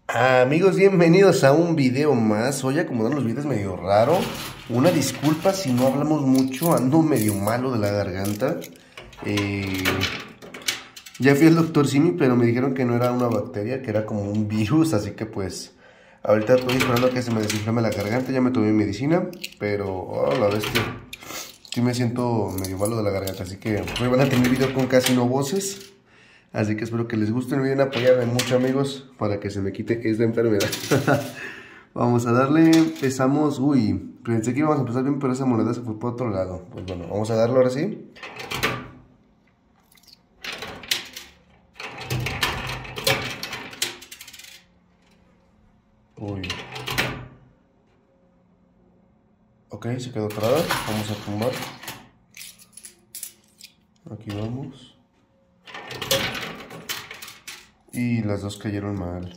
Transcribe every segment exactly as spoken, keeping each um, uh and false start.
Amigos, bienvenidos a un video más. Hoy acomodando los videos medio raro. Una disculpa si no hablamos mucho, ando medio malo de la garganta. eh, Ya fui al doctor Simi, pero me dijeron que no era una bacteria, que era como un virus. Así que pues ahorita estoy esperando a que se me desinflame la garganta. Ya me tomé medicina, pero oh, la bestia, sí me siento medio malo de la garganta. Así que hoy van a tener video con casi no voces. Así que espero que les guste, no olviden apoyarme mucho, amigos, para que se me quite esta enfermedad. Vamos a darle, empezamos, uy, pensé que íbamos a empezar bien, pero esa moneda se fue por otro lado. Pues bueno, vamos a darlo ahora sí. Uy. Ok, se quedó atorada, vamos a tumbar. Aquí vamos. Y las dos cayeron mal.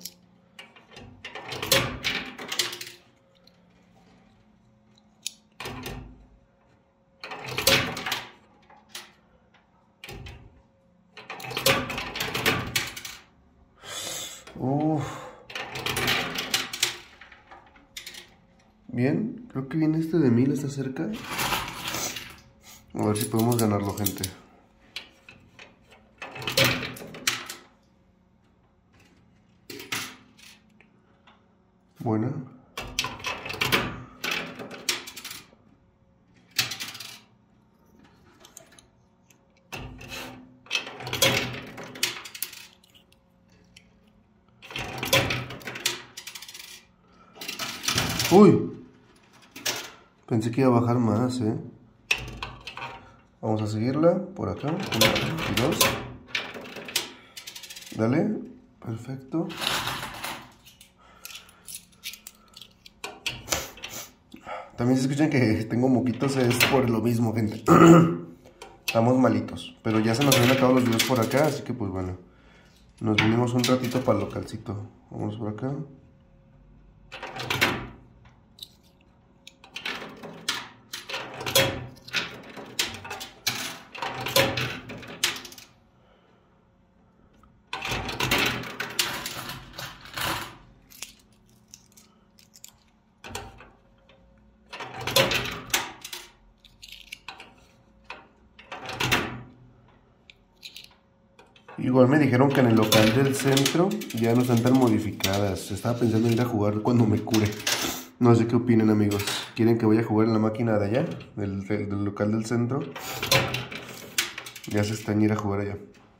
Uf. Bien, creo que viene este de mil, está cerca. A ver si podemos ganarlo, gente. Buena. Uy. Pensé que iba a bajar más, eh. Vamos a seguirla por acá. Una y dos. Dale. Perfecto. También se escuchan que tengo moquitos, es por lo mismo, gente. Estamos malitos. Pero ya se nos habían acabado los videos por acá, así que pues bueno. Nos vinimos un ratito para el localcito. Vamos por acá. Igual me dijeron que en el local del centro ya no están tan modificadas. Estaba pensando en ir a jugar cuando me cure. No sé qué opinen, amigos. ¿Quieren que vaya a jugar en la máquina de allá? Del, del, del local del centro. Ya se están ir a jugar allá.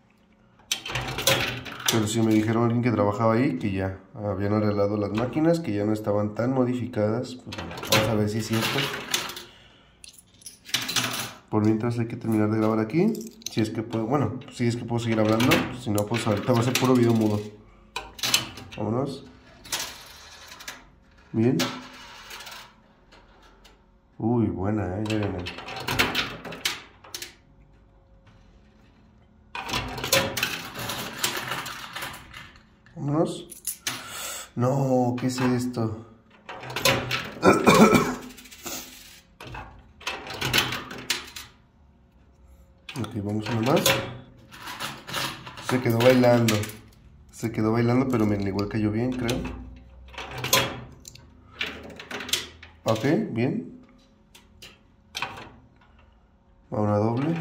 Pero sí me dijeron alguien que trabajaba ahí que ya habían arreglado las máquinas, que ya no estaban tan modificadas. Pues bueno, vamos a ver si es cierto. Por mientras hay que terminar de grabar aquí. Si es que puedo, bueno, si es que puedo seguir hablando. Si no, pues ahorita va a ser puro video mudo. Vámonos. Bien. Uy, buena, eh, ya viene. Vámonos. No, ¿qué es esto? Ok, vamos a más. Se quedó bailando. Se quedó bailando, pero miren, igual cayó bien, creo. Ok, bien. Va una doble.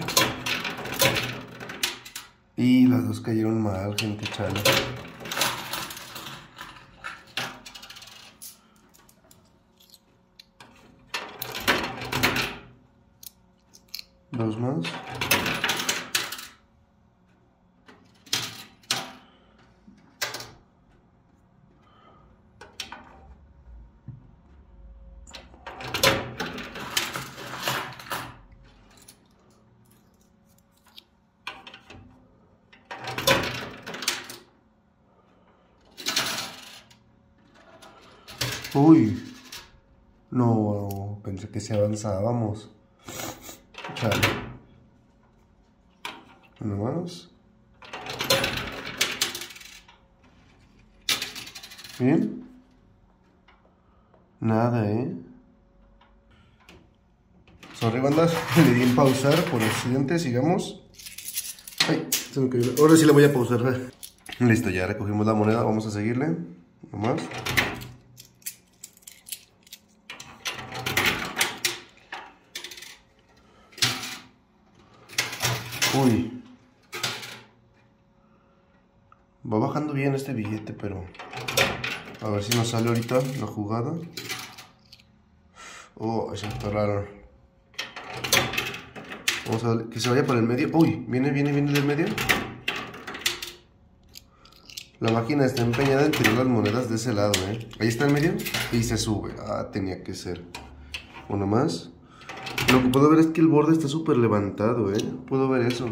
Y las dos cayeron mal, gente, chale. Dos más. Uy, no, pensé que si avanzábamos. Chale. Uno más. Bien. Nada, eh. Sorry, bandas, le di en pausar por accidente, sigamos. Ay, se me cayó. Ahora sí le voy a pausar. Listo, ya recogimos la moneda, vamos a seguirle. Nomás. Uy. Va bajando bien este billete, pero... A ver si nos sale ahorita la jugada. Oh, se atoraron. Vamos a darle, que se vaya por el medio. Uy, viene, viene, viene del medio. La máquina está empeñada en tirar las monedas de ese lado, ¿eh? Ahí está el medio y se sube. Ah, tenía que ser. Una más. Lo que puedo ver es que el borde está súper levantado, ¿eh? Puedo ver eso.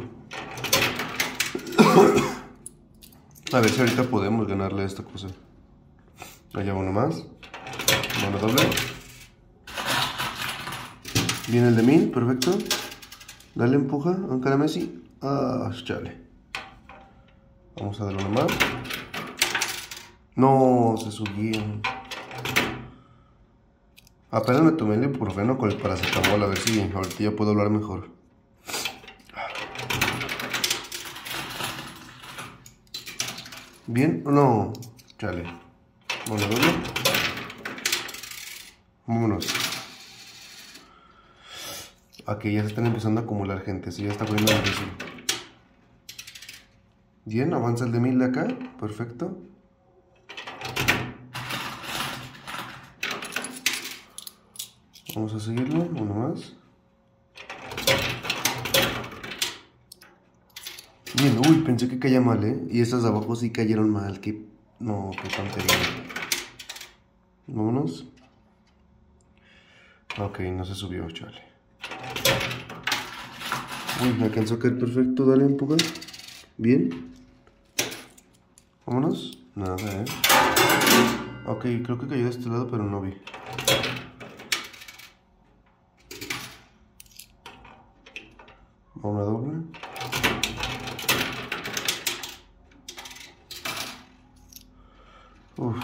A ver si ahorita podemos ganarle a esta cosa. Allá uno más. Mano doble. Viene el de mil, perfecto. Dale, empuja, aunque a Messi. Ah, chale. Vamos a darle uno más. No, se subieron. Apenas me tomé el ibuprofeno con el paracetamol, a ver si ahorita ya puedo hablar mejor. ¿Bien o no? Chale. Bueno, doble. Vámonos. Aquí ya se están empezando a acumular gente, sí, ya está poniendo difícil. Bien, avanza el de mil de acá, perfecto. Vamos a seguirlo, uno más. Bien, uy, pensé que caía mal, ¿eh? Y estas de abajo sí cayeron mal, que... No, qué tontería. Vámonos. Ok, no se subió, chale. Uy, me alcanzó a caer perfecto, dale, empuja. Bien. Vámonos. Nada, ¿eh? Ok, creo que cayó de este lado, pero no vi. Una doble. Uf.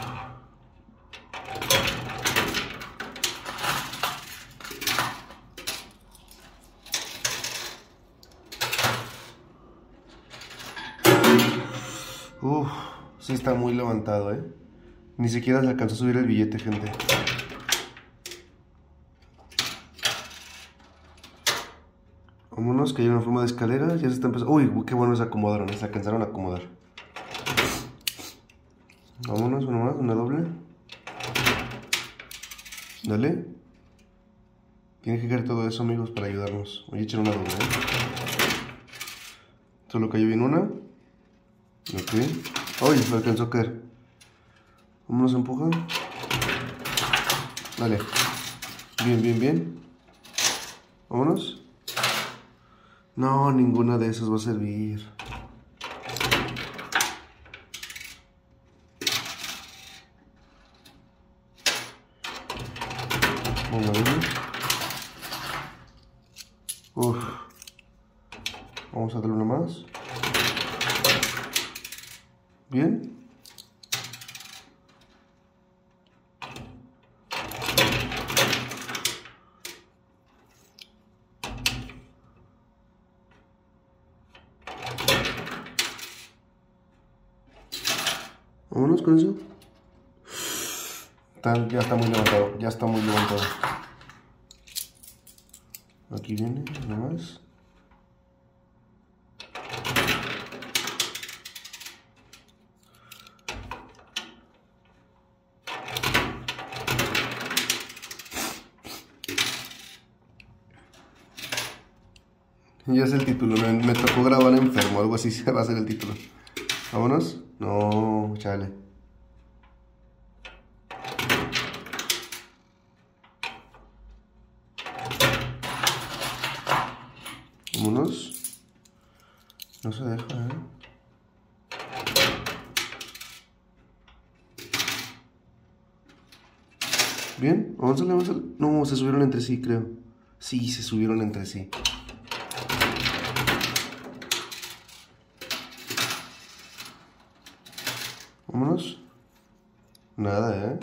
Uf, sí está muy levantado, ¿eh? Ni siquiera se alcanzó a subir el billete, gente. Vámonos, que hay una forma de escalera. Ya se está empezando. Uy, qué bueno se acomodaron, se alcanzaron a acomodar. Vámonos, uno más, una doble. Dale. Tiene que caer todo eso, amigos, para ayudarnos. Voy a echar una doble, ¿eh? Solo cayó bien una. Ok. Uy, me alcanzó a caer. Vámonos, empuja. Dale. Bien, bien, bien. Vámonos. No, ninguna de esas va a servir. Vamos a ver. Uf. Vamos a darle una más. Bien. Vámonos con eso. Está, ya está muy levantado, ya está muy levantado. Aquí viene, nada más. Ya es el título, me, me tocó grabar enfermo, algo así se va a hacer el título. Vámonos. No, chale. Vámonos. No se deja, ¿eh? Bien, avánzale, avánzale. No, se subieron entre sí, creo. Sí, se subieron entre sí. Vámonos. Nada, ¿eh?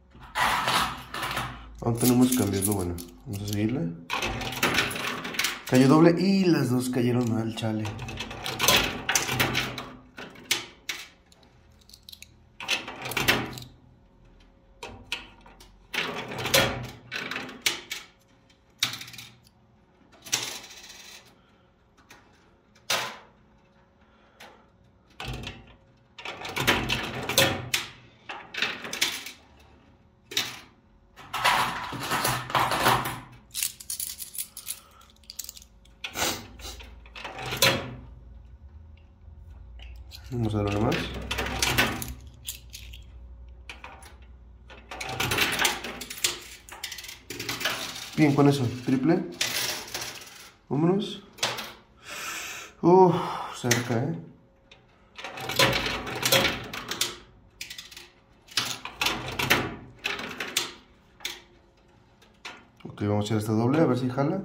Aún tenemos cambios, lo bueno. Vamos a seguirle. Cayó doble y las dos cayeron mal, chale. Vamos a darle más. Bien, con eso, triple. Vámonos. Uff, cerca, eh. Ok, vamos a hacer esta doble, a ver si jala.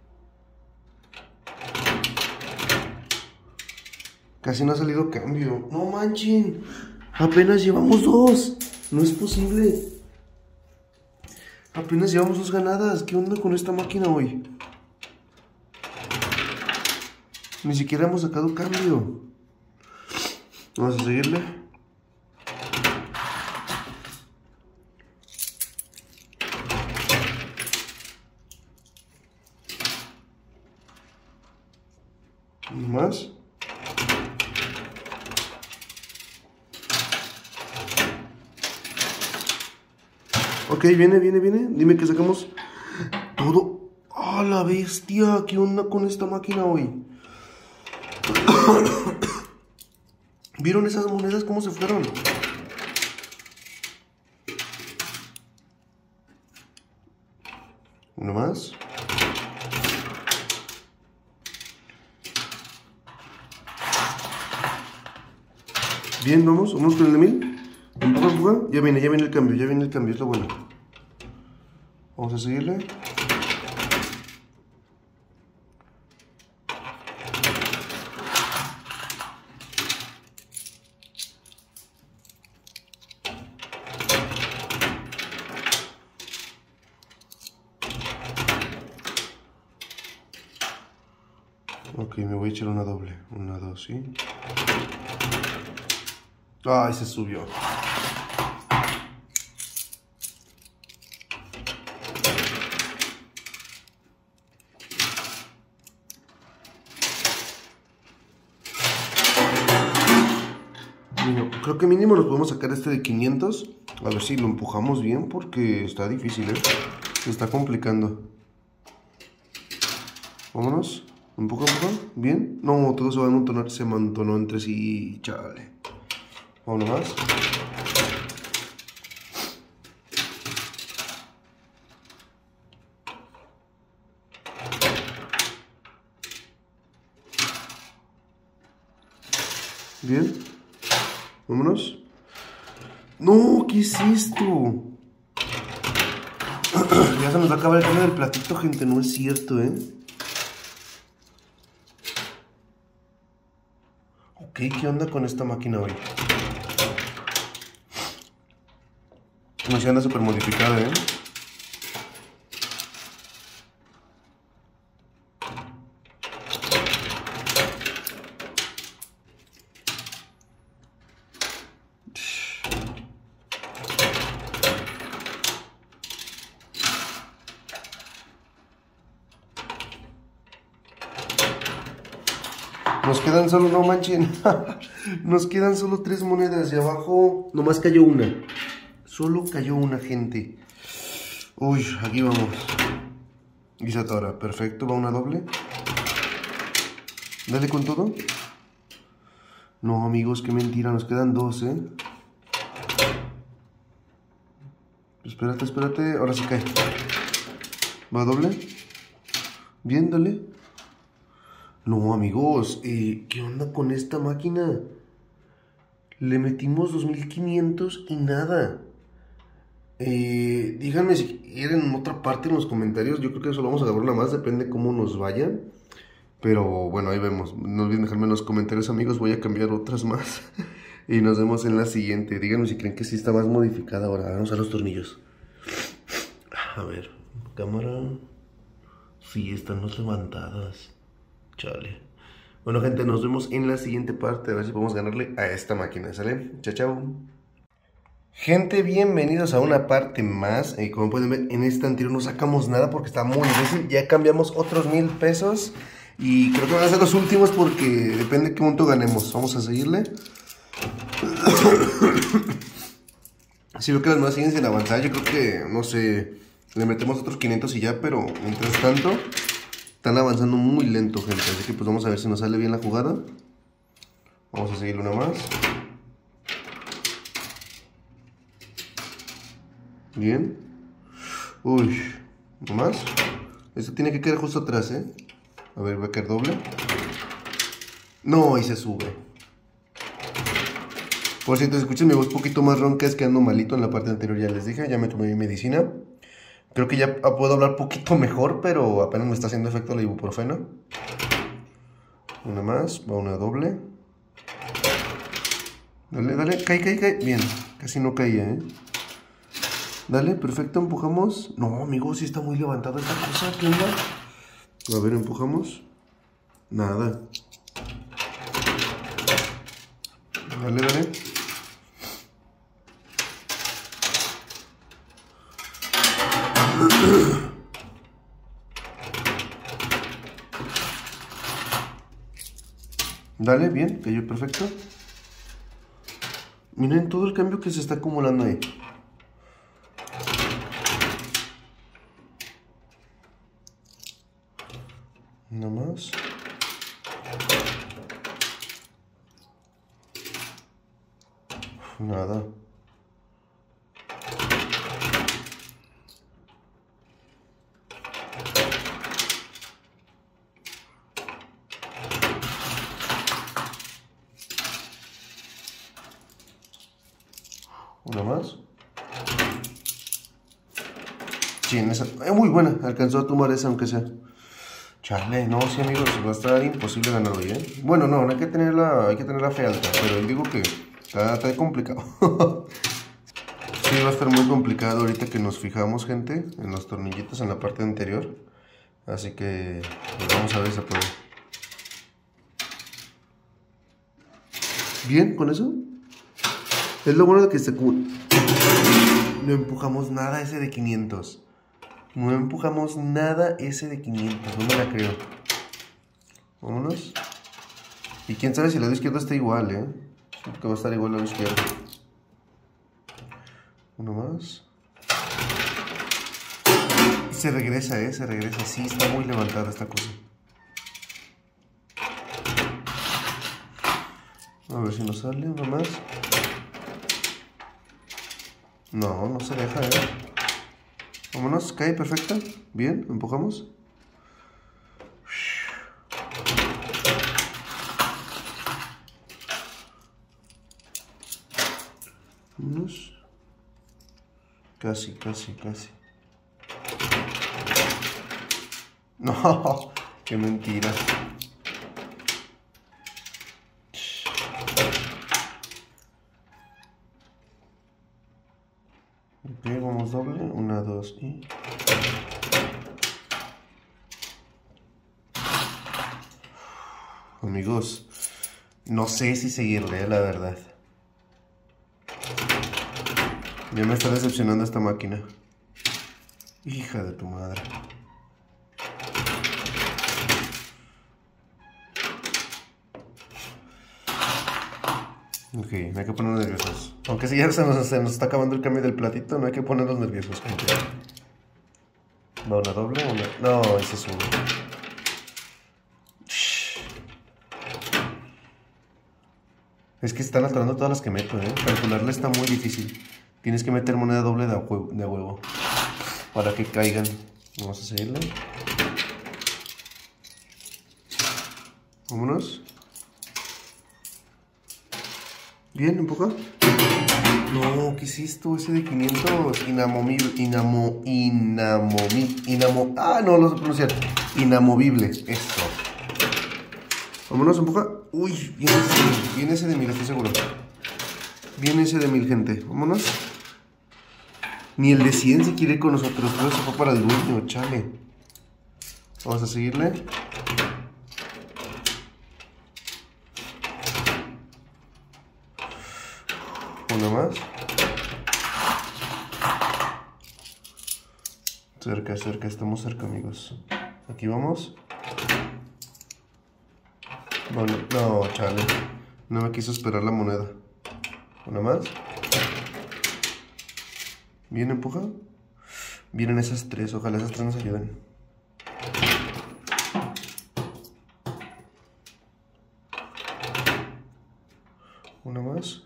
Casi no ha salido cambio. No manchen. Apenas llevamos dos. No es posible. Apenas llevamos dos ganadas. ¿Qué onda con esta máquina hoy? Ni siquiera hemos sacado cambio. Vamos a seguirle. Más. Ok, viene, viene, viene. Dime que sacamos todo. ¡Ah, la bestia! ¿Qué onda con esta máquina hoy? ¿Vieron esas monedas cómo se fueron? Uno más. Bien, vamos, vamos con el de mil. Empuja, empuja. Ya viene, ya viene el cambio, ya viene el cambio, es lo bueno. Vamos a seguirle. Ok, me voy a echar una doble. Una, dos, ¿sí? Ay, se subió. Bueno, creo que mínimo nos podemos sacar este de quinientos. A ver si lo empujamos bien porque está difícil, ¿eh? Se está complicando. Vámonos. Empuja, empuja. Bien. No, todo se va a amontonar. Se amontonó entre sí. Chale. Vámonos más. Bien. Vámonos. No, ¿qué es esto? Ya se nos va a acabar el cambio del platito, gente. No es cierto, ¿eh? Ok, ¿qué onda con esta máquina hoy? No se anda súper modificada, ¿eh? Nos quedan solo, no manchen, nos quedan solo tres monedas y abajo nomás cayó una. Solo cayó una, gente. Uy, aquí vamos. Y se atora, perfecto, va una doble. Dale con todo. No, amigos, qué mentira, nos quedan dos, ¿eh? Espérate, espérate, ahora sí cae. Va doble. Bien, dale. No, amigos, eh, ¿qué onda con esta máquina? Le metimos dos mil quinientos y nada. Eh, díganme si quieren otra parte en los comentarios. Yo creo que solo vamos a agarrar una más, depende cómo nos vayan. Pero bueno, ahí vemos. No olviden dejarme en los comentarios, amigos. Voy a cambiar otras más. Y nos vemos en la siguiente. Díganme si creen que sí está más modificada ahora. Vamos a los tornillos. A ver, cámara. Sí, están más levantadas. Chale. Bueno, gente, nos vemos en la siguiente parte. A ver si podemos ganarle a esta máquina. ¿Sale? Chao, chao. Gente, bienvenidos a una parte más. Eh, como pueden ver, en esta anterior no sacamos nada porque está muy difícil. Ya cambiamos otros mil pesos. Y creo que van a ser los últimos porque depende de qué monto ganemos. Vamos a seguirle. Si veo que las demás siguen sin avanzar, yo creo que, no sé, le metemos otros quinientos y ya, pero mientras tanto, están avanzando muy lento, gente. Así que pues vamos a ver si nos sale bien la jugada. Vamos a seguirle una más. Bien. Uy, ¿no más? Esto tiene que quedar justo atrás, ¿eh? A ver, va a caer doble. No, y se sube. Por cierto, si escuchan mi voz un poquito más ronca, es que ando malito en la parte anterior, ya les dije, ya me tomé mi medicina. Creo que ya puedo hablar un poquito mejor, pero apenas me está haciendo efecto la ibuprofeno. Una más, va una doble. Dale, dale, cae, cae, cae. Bien, casi no caía, ¿eh? Dale, perfecto, empujamos. No, amigo, sí está muy levantada esta cosa, ¿qué onda? A ver, empujamos. Nada. Dale, dale. Dale, bien, cayó perfecto. Miren todo el cambio que se está acumulando ahí. Nada más. Nada. Una más. Sí, en esa. Es muy buena. Alcanzó a tomar esa, aunque sea. Chale, no, sí, amigos. Va a estar imposible ganar hoy, ¿eh? Bueno, no, no hay que tener la, hay que tener la fe alta. Pero yo digo que está, está complicado. Sí, va a estar muy complicado ahorita que nos fijamos, gente, en los tornillitos en la parte anterior. Así que pues vamos a ver si se puede. Bien, con eso. Es lo bueno de que se... No empujamos nada ese de quinientos. No empujamos nada ese de quinientos. No me la creo. Vámonos. Y quién sabe si el lado izquierdo está igual, ¿eh? Creo que va a estar igual el lado izquierdo. Uno más. Se regresa, ¿eh? Se regresa. Sí, está muy levantada esta cosa. A ver si nos sale uno más. No, no se deja, ¿eh? Vámonos, cae perfecta. Bien, empujamos. Vámonos. Casi, casi, casi. No, qué mentira. Ok, vamos doble. Una, dos y... Amigos, no sé si seguirle, la verdad. Ya me está decepcionando esta máquina. Hija de tu madre. Ok, no hay que ponernos nerviosos. Aunque si ya se nos, se nos está acabando el cambio del platito, no hay que ponernos nerviosos, gente. Va una doble, una... No, ese es uno. Es que están atorando todas las que meto, ¿eh? Calcularle está muy difícil. Tienes que meter moneda doble de huevo, de huevo para que caigan. Vamos a seguirle. Vámonos. Bien, empuja. No, ¿qué es esto? Ese de quinientos. Inamovible. Inamo. Inamovible. Inamo. Ah, no lo sé pronunciar. Inamovible. Esto. Vámonos, empuja. Uy, viene ese, viene ese de mil, estoy seguro. Viene ese de mil, gente. Vámonos. Ni el de cien se quiere ir con nosotros. Todo se fue para el dueño, chale. Vamos a seguirle. Una más. Cerca, cerca, estamos cerca, amigos. Aquí vamos. Bueno, no, chale. No me quiso esperar la moneda. Una más. Bien, empuja. Vienen esas tres, ojalá esas tres nos ayuden. Una más.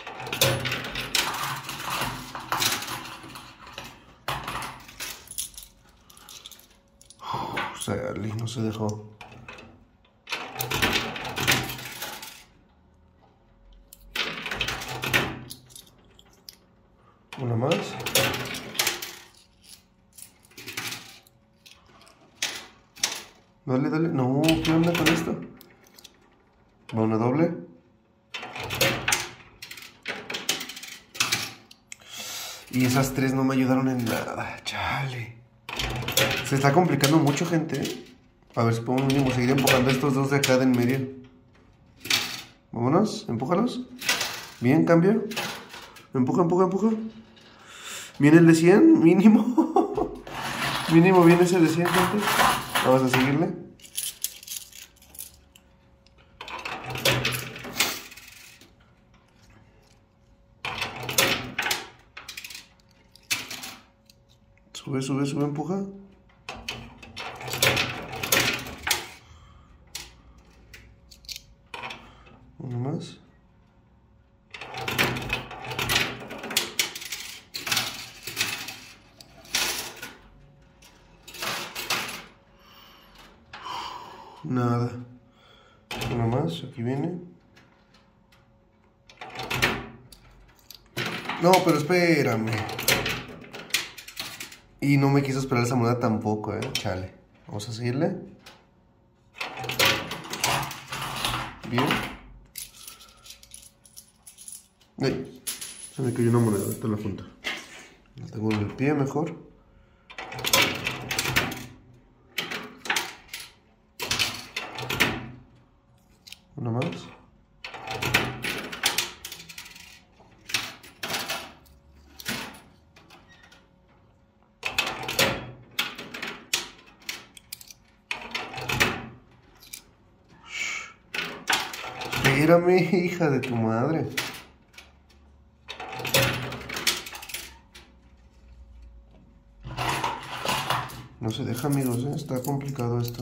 Oh, Sally, no se dejó. Una más. Dale, dale. No, ¿qué onda con esto? Va una doble. Y esas tres no me ayudaron en nada. Chale. Se está complicando mucho, gente. A ver si podemos mínimo seguir empujando a estos dos de acá de en medio. Vámonos, empújalos. Bien, cambio. Empuja, empuja, empuja. Viene el de cien, mínimo. Mínimo viene ese de cien, gente. Vamos a seguirle. Sube, sube, sube, empuja. Uno más. Nada. Uno más, aquí viene. No, pero espérame. Y no me quiso esperar esa moneda tampoco, eh. Chale. Vamos a seguirle. Bien. Ay, se me cayó una moneda, ahorita la junta. La tengo en el pie mejor. Una más. Espérame, hija de tu madre. No se deja, amigos, ¿eh? Está complicado esto.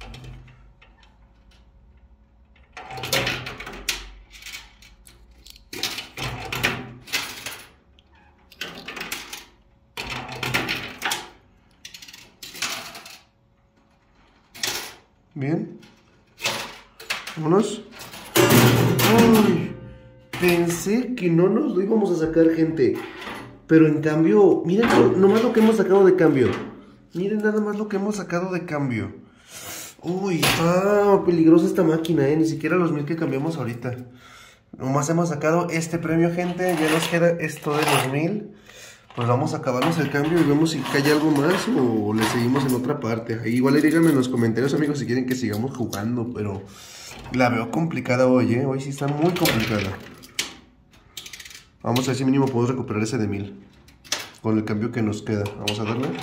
Bien. Vámonos. Ay, pensé que no nos lo íbamos a sacar, gente. Pero en cambio, miren nomás lo que hemos sacado de cambio. Miren nada más lo que hemos sacado de cambio. Uy, está peligrosa esta máquina, eh. Ni siquiera los mil que cambiamos ahorita. Nomás hemos sacado este premio, gente. Ya nos queda esto de los mil. Pues vamos a acabarnos el cambio y vemos si cae algo más o le seguimos en otra parte. Ahí igual díganme en los comentarios, amigos, si quieren que sigamos jugando, pero la veo complicada hoy, ¿eh? Hoy sí está muy complicada. Vamos a ver si mínimo podemos recuperar ese de mil con el cambio que nos queda. Vamos a darle.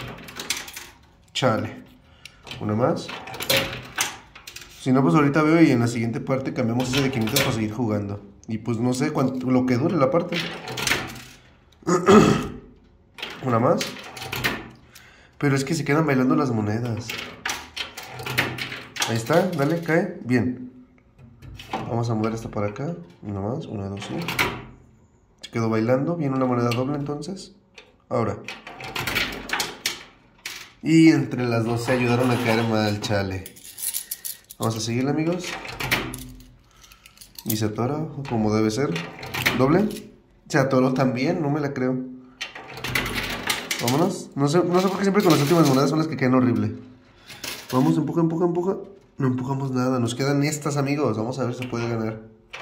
Chale. Una más. Si no, pues ahorita veo y en la siguiente parte cambiamos ese de quinientos para seguir jugando. Y pues no sé cuánto, lo que dure la parte. Una más. Pero es que se quedan bailando las monedas. Ahí está, dale, cae. Bien. Vamos a mover esta para acá. Una más, una, dos, sí. Se quedó bailando. Viene una moneda doble entonces. Ahora. Y entre las dos se ayudaron a caer mal, chale. Vamos a seguirle, amigos. Y se atora como debe ser. Doble. Se atoró también, no me la creo. Vámonos. No sé, no sé por qué siempre con las últimas monedas son las que quedan horrible. Vamos, empuja, empuja, empuja. No empujamos nada, nos quedan estas, amigos. Vamos a ver si puede ganar.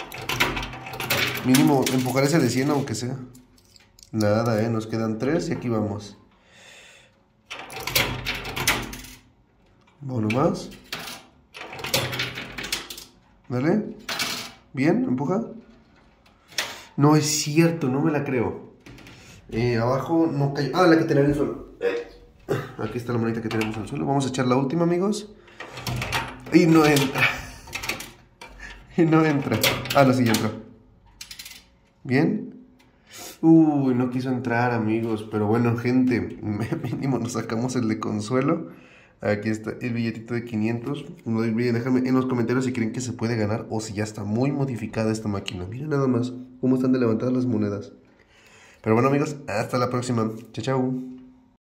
Mínimo empujar ese de cien aunque sea. Nada, eh, nos quedan tres y aquí vamos. Uno más. Dale. Bien, empuja. No es cierto, no me la creo. Eh, abajo no cayó. Ah, la que tenía en el suelo. Aquí está la monedita que tenemos en el suelo. Vamos a echar la última, amigos. Y no entra. Y no entra. Ah, no, sí, ya entró. Bien. Uy, no quiso entrar, amigos. Pero bueno, gente, mínimo nos sacamos el de consuelo. Aquí está el billetito de quinientos. No olviden, déjame en los comentarios si creen que se puede ganar o si ya está muy modificada esta máquina. Miren nada más cómo están de levantadas las monedas. Pero bueno, amigos, hasta la próxima. Chao, chao.